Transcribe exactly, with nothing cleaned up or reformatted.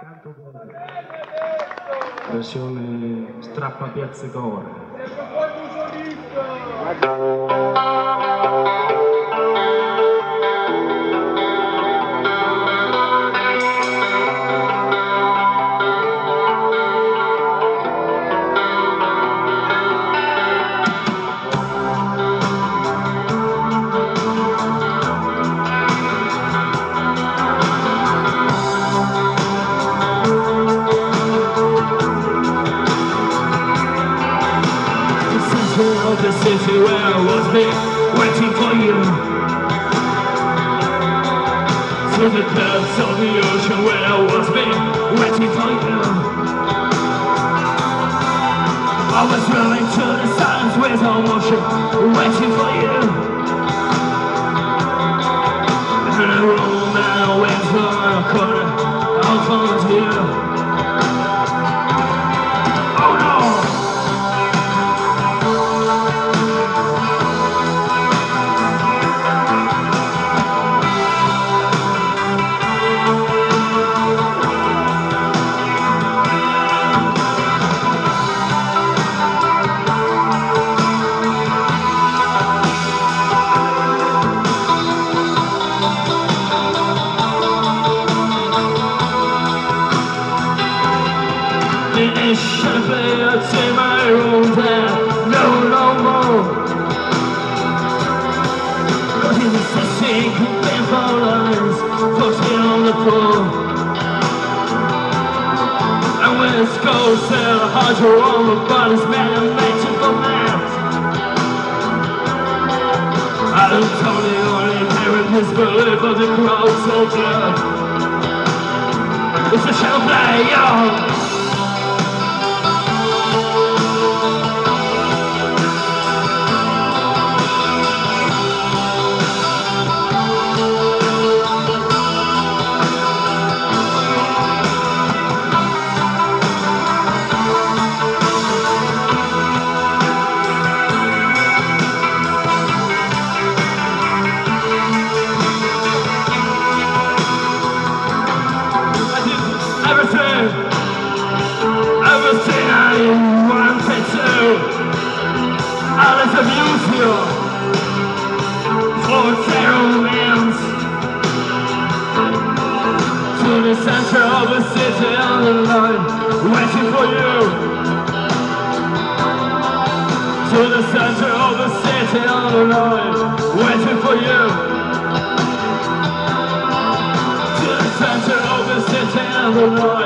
Versione strappapiazze gore. Of the city where I was been waiting for you, to the depths of the ocean where I was been waiting for you. I was running to the silence with no motion, waiting for you. In a room and I went to a corner, I found you. Oh no! Shadowplay, I'd say my own there, no, no more. But in the sink, painful lines, floating on the floor. And when it's cold, sail a hydro on the body's man and made for man. I don't totally only inherit his belief of the crowd's so blood. It's a Shadowplay, yo! Everything I wanted to, I let abuse you for zero means. To the center of the city on the line, waiting for you. To the center of the city on the line, waiting for you. To the center of the city on the line.